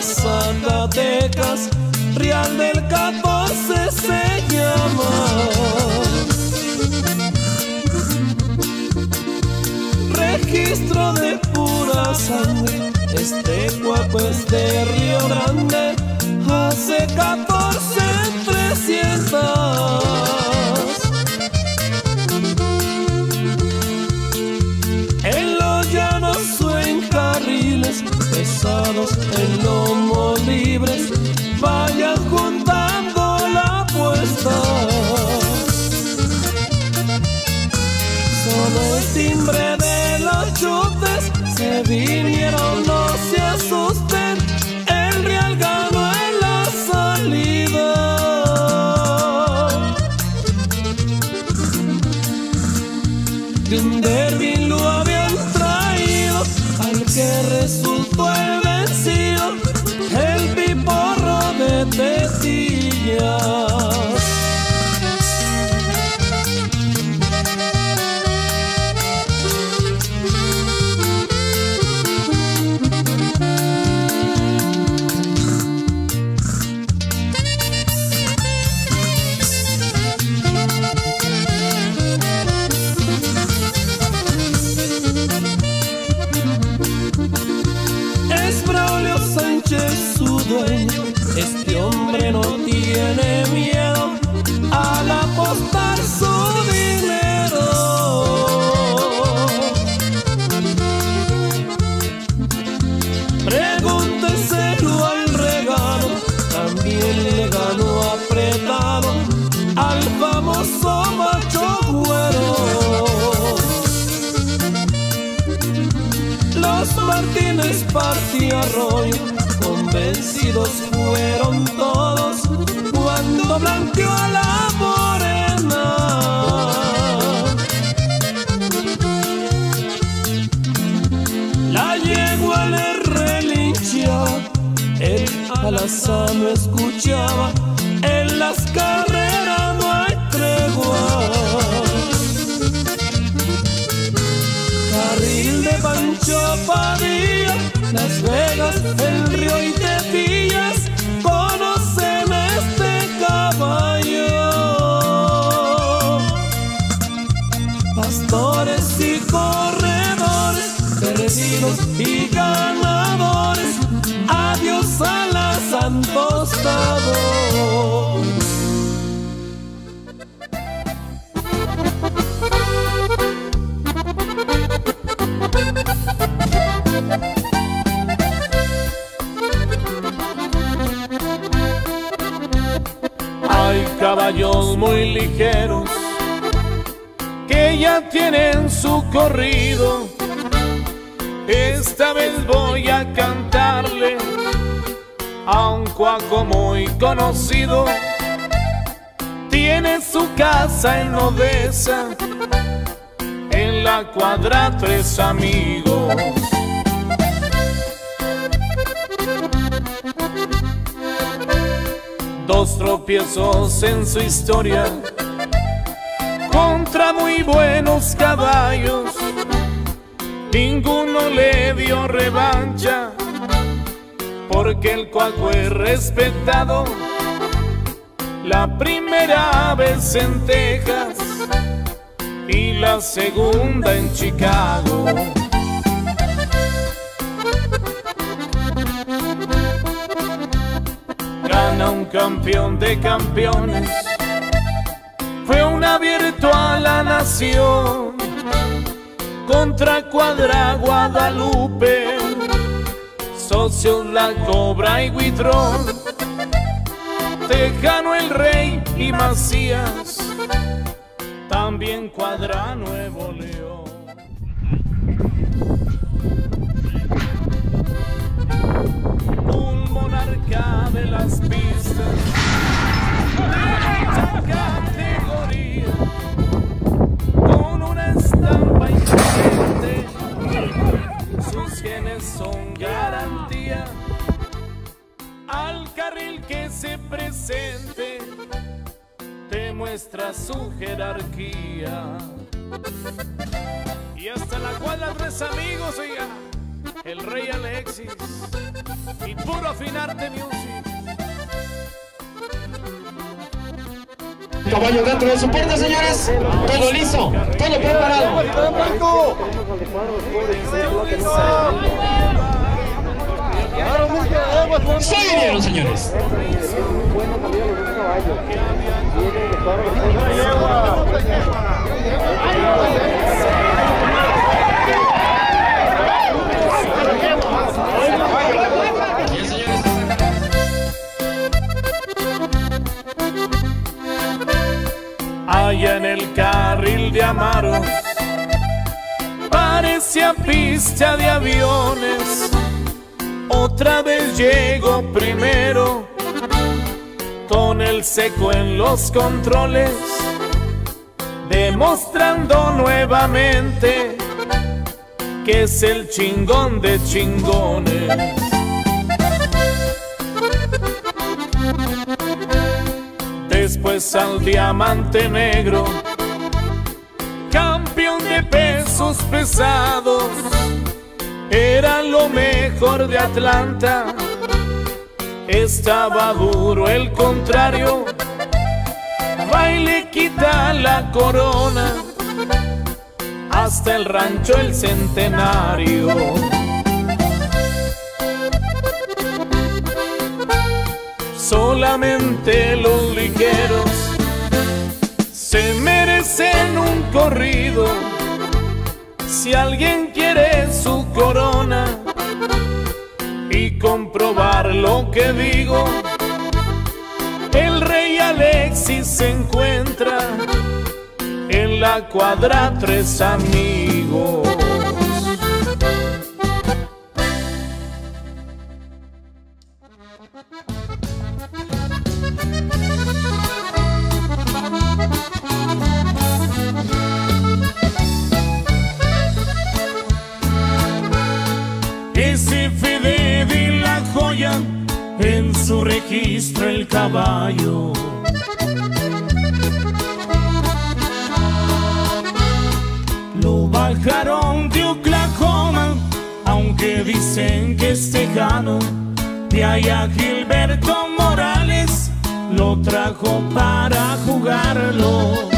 Zacatecas, Real del 14 se llama. Registro de pura sangre, este cuerpo es de Río Grande, hace 14,300. En los llanos o en carriles pesados, en lomos libres, vayan juntando la apuesta. Solo el timbre de los chutes se vinieron, no se asusten, el Real ganó en la salida. De un derbi lo habían traído al que resultó el vencido, el Piporro de Tetillas. Su dueño, este hombre no tiene miedo al apostar su dinero. Pregúnteselo al regalo, también le ganó apretado al famoso macho güero. Los Martínez Parti Arroyo, convencidos fueron todos cuando blanqueó a la morena. La yegua le relinchaba, el alazano escuchaba, en las carreras no hay tregua. Carril de Pancho Padilla, Las Vegas, El Río y Tetillas conocen este caballo. Pastores y corredores, perdidos y ganadores, adiós a las han tostado. Hay caballos muy ligeros que ya tienen su corrido. Esta vez voy a cantarle a un cuaco muy conocido. Tiene su casa en Odessa, en la cuadra Tres Amigos. Dos tropiezos en su historia contra muy buenos caballos, ninguno le dio revancha, porque el cuaco es respetado. La primera vez en Texas y la segunda en Chicago. Gana un campeón de campeones, fue una virtual a nación contra Cuadra Guadalupe, socios La Cobra y Huitrón, Tejano el Rey y Macías, también Cuadra Nuevo León. Un monarca de las pistas de alta categoría, con una estampa imponente, sus genes son garantía. Al carril que se presente demuestra su jerarquía. Y hasta la cuadra Tres Amigos, oiga, el Rey Alexis. y puro afinarte music. Caballo dentro de su puerta, señores. Todo listo, todo preparado. Se vinieron, señores. Allá en el carril de Amaro parecía pista de aviones. Otra vez llego primero, con el seco en los controles, demostrando nuevamente que es el chingón de chingones. Después al diamante negro, campeón de pesos pesados, era lo mejor de Atlanta. Estaba duro el contrario, va y le quita la corona hasta el rancho El Centenario. Solamente los ligeros se merecen un corrido. Si alguien quiere su corona y comprobar lo que digo, el rey Alexis se encuentra en la cuadra Tres Amigos. Ese Fede de la Joya, en su registro el caballo. Lo bajaron de Oklahoma, aunque dicen que es tejano. De allá Gilberto Morales lo trajo para jugarlo.